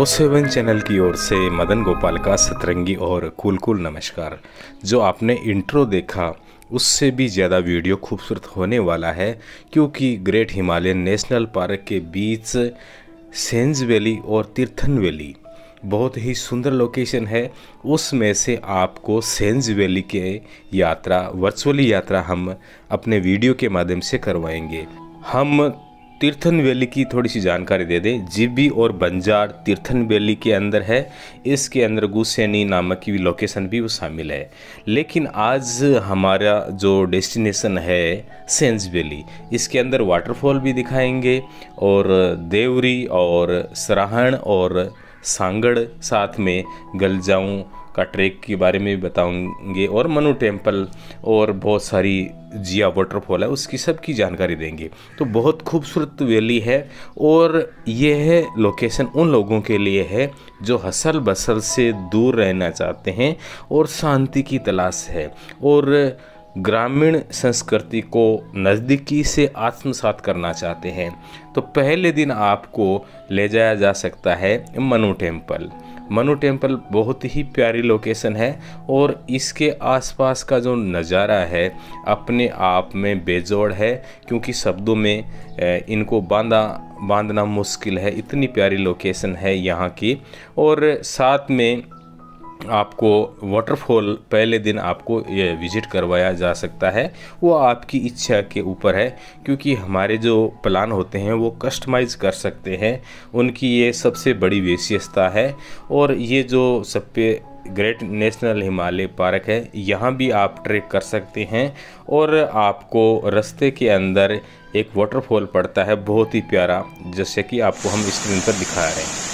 GO7 channel की ओर से मदन गोपाल का सतरंगी और कूल नमस्कार। जो आपने इंट्रो देखा उससे भी ज़्यादा वीडियो खूबसूरत होने वाला है, क्योंकि ग्रेट हिमालयन नेशनल पार्क के बीच सेंज वैली और तीर्थन वैली बहुत ही सुंदर लोकेशन है। उसमें से आपको सेंज वैली के वर्चुअली यात्रा हम अपने वीडियो के माध्यम से करवाएंगे। हम तीर्थन वैली की थोड़ी सी जानकारी दे दें। जीबी और बंजार तीर्थन वैली के अंदर है। इसके अंदर गुस्सैनी नामक की लोकेशन भी वो शामिल है। लेकिन आज हमारा जो डेस्टिनेशन है सेंज वैली, इसके अंदर वाटरफॉल भी दिखाएंगे और देवरी और सराहण और सांगड़, साथ में गलजाऊं का ट्रैक के बारे में भी बताएंगे और मनु टेम्पल और बहुत सारी जिया वाटरफॉल है उसकी सबकी जानकारी देंगे। तो बहुत खूबसूरत वैली है और यह लोकेशन उन लोगों के लिए है जो हसल बसल से दूर रहना चाहते हैं और शांति की तलाश है और ग्रामीण संस्कृति को नज़दीकी से आत्मसात करना चाहते हैं। तो पहले दिन आपको ले जाया जा सकता है मनु टेम्पल। मनु टेम्पल बहुत ही प्यारी लोकेशन है और इसके आसपास का जो नज़ारा है अपने आप में बेजोड़ है, क्योंकि शब्दों में इनको बांधना मुश्किल है। इतनी प्यारी लोकेशन है यहाँ की। और साथ में आपको वाटरफॉल पहले दिन आपको ये विज़िट करवाया जा सकता है, वो आपकी इच्छा के ऊपर है, क्योंकि हमारे जो प्लान होते हैं वो कस्टमाइज़ कर सकते हैं। उनकी ये सबसे बड़ी विशेषता है। और ये जो सब पे ग्रेट नेशनल हिमालय पार्क है, यहाँ भी आप ट्रैक कर सकते हैं और आपको रास्ते के अंदर एक वाटरफॉल पड़ता है बहुत ही प्यारा, जैसे कि आपको हम स्क्रीन पर दिखा रहे हैं।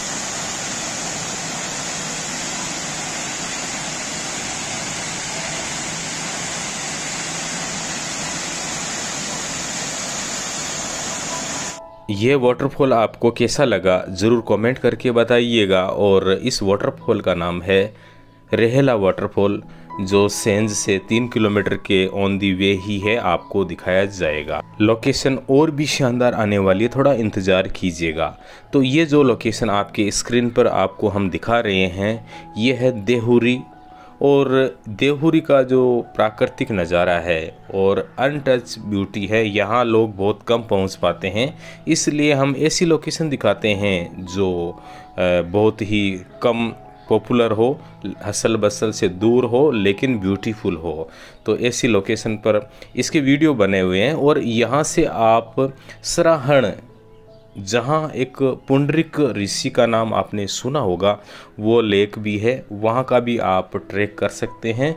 ये वाटरफॉल आपको कैसा लगा ज़रूर कमेंट करके बताइएगा। और इस वाटरफॉल का नाम है रेहला वाटरफॉल, जो सेंज से 3 किलोमीटर के ऑन दी वे ही है, आपको दिखाया जाएगा। लोकेशन और भी शानदार आने वाली है, थोड़ा इंतज़ार कीजिएगा। तो ये जो लोकेशन आपके स्क्रीन पर आपको हम दिखा रहे हैं, ये है देहुरी। और देहुरी का जो प्राकृतिक नज़ारा है और अनटच ब्यूटी है, यहाँ लोग बहुत कम पहुँच पाते हैं, इसलिए हम ऐसी लोकेशन दिखाते हैं जो बहुत ही कम पॉपुलर हो, हसल बसल से दूर हो, लेकिन ब्यूटीफुल हो। तो ऐसी लोकेशन पर इसके वीडियो बने हुए हैं। और यहाँ से आप सराहण, जहाँ एक पुंडरिक ऋषि का नाम आपने सुना होगा, वो लेक भी है, वहाँ का भी आप ट्रैक कर सकते हैं।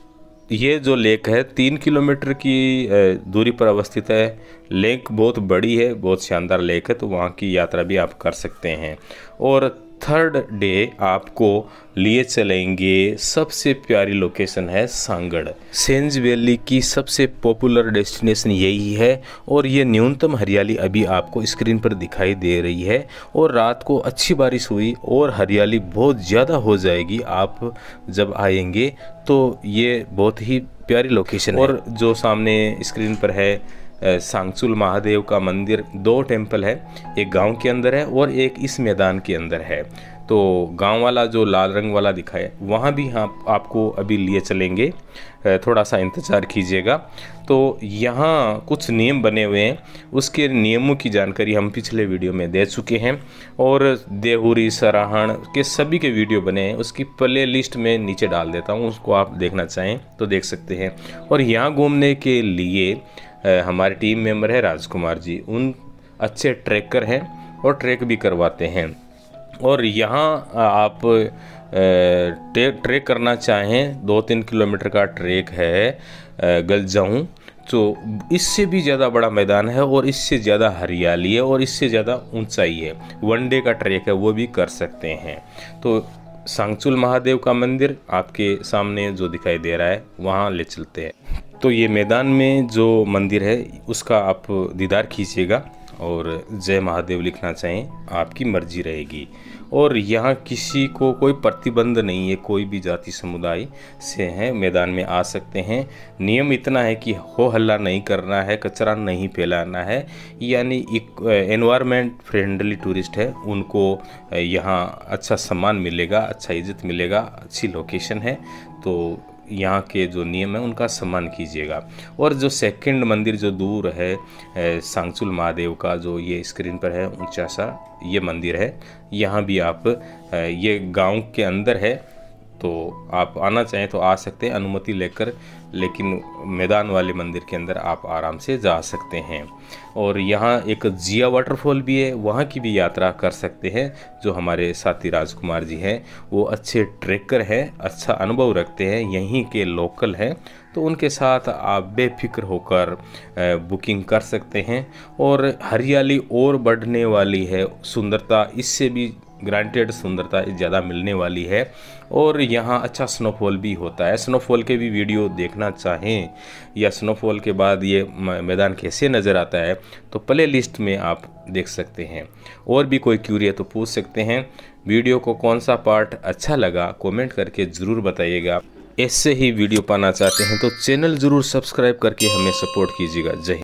ये जो लेक है 3 किलोमीटर की दूरी पर अवस्थित है। लेक बहुत बड़ी है, बहुत शानदार लेक है, तो वहाँ की यात्रा भी आप कर सकते हैं। और थर्ड डे आपको लिए चलेंगे, सबसे प्यारी लोकेशन है सांगड़। सेंज वैली की सबसे पॉपुलर डेस्टिनेशन यही है और ये न्यूनतम हरियाली अभी आपको स्क्रीन पर दिखाई दे रही है। और रात को अच्छी बारिश हुई और हरियाली बहुत ज़्यादा हो जाएगी आप जब आएंगे। तो ये बहुत ही प्यारी लोकेशन है। और जो सामने स्क्रीन पर है सांगचुल महादेव का मंदिर, 2 टेम्पल है, एक गांव के अंदर है और एक इस मैदान के अंदर है। तो गांव वाला जो लाल रंग वाला दिखा है वहाँ भी आपको अभी लिए चलेंगे, थोड़ा सा इंतज़ार कीजिएगा। तो यहाँ कुछ नियम बने हुए हैं, उसके नियमों की जानकारी हम पिछले वीडियो में दे चुके हैं और देहुरी सराहण के सभी के वीडियो बने हैं, उसकी प्ले लिस्ट में नीचे डाल देता हूँ, उसको आप देखना चाहें तो देख सकते हैं। और यहाँ घूमने के लिए हमारे टीम मेंबर है राजकुमार जी, उन अच्छे ट्रैकर हैं और ट्रैक भी करवाते हैं। और यहाँ आप ट्रैक करना चाहें, 2-3 किलोमीटर का ट्रैक है गलजाऊं, तो इससे भी ज़्यादा बड़ा मैदान है और इससे ज़्यादा हरियाली है और इससे ज़्यादा ऊंचाई है। 1 डे का ट्रैक है, वो भी कर सकते हैं। तो सांगचुल महादेव का मंदिर आपके सामने जो दिखाई दे रहा है, वहाँ ले चलते हैं। तो ये मैदान में जो मंदिर है उसका आप दीदार कीजिएगा और जय महादेव लिखना चाहें, आपकी मर्जी रहेगी। और यहाँ किसी को कोई प्रतिबंध नहीं है, कोई भी जाति समुदाय से हैं मैदान में आ सकते हैं। नियम इतना है कि हो हल्ला नहीं करना है, कचरा नहीं फैलाना है, यानी एक एनवायरनमेंट फ्रेंडली टूरिस्ट है उनको यहाँ अच्छा सम्मान मिलेगा, अच्छा इज्जत मिलेगा, अच्छी लोकेशन है, तो यहाँ के जो नियम है उनका सम्मान कीजिएगा। और जो सेकंड मंदिर जो दूर है सांगचुल महादेव का, जो ये स्क्रीन पर है ऊंचा सा ये मंदिर है, यहाँ भी आप ये गांव के अंदर है, तो आप आना चाहें तो आ सकते हैं अनुमति लेकर, लेकिन मैदान वाले मंदिर के अंदर आप आराम से जा सकते हैं। और यहाँ एक जिया वाटरफॉल भी है, वहाँ की भी यात्रा कर सकते हैं। जो हमारे साथी राजकुमार जी हैं वो अच्छे ट्रैकर हैं, अच्छा अनुभव रखते हैं, यहीं के लोकल हैं, तो उनके साथ आप बेफिक्र होकर बुकिंग कर सकते हैं। और हरियाली और बढ़ने वाली है, सुंदरता इससे भी ग्रांटेड सुंदरता ज़्यादा मिलने वाली है। और यहाँ अच्छा स्नोफॉल भी होता है। स्नोफॉल के भी वीडियो देखना चाहें या स्नोफॉल के बाद ये मैदान कैसे नज़र आता है तो प्ले लिस्ट में आप देख सकते हैं। और भी कोई क्यूरी है तो पूछ सकते हैं। वीडियो को कौन सा पार्ट अच्छा लगा कमेंट करके ज़रूर बताइएगा। ऐसे ही वीडियो पाना चाहते हैं तो चैनल ज़रूर सब्सक्राइब करके हमें सपोर्ट कीजिएगा। जय हिंद।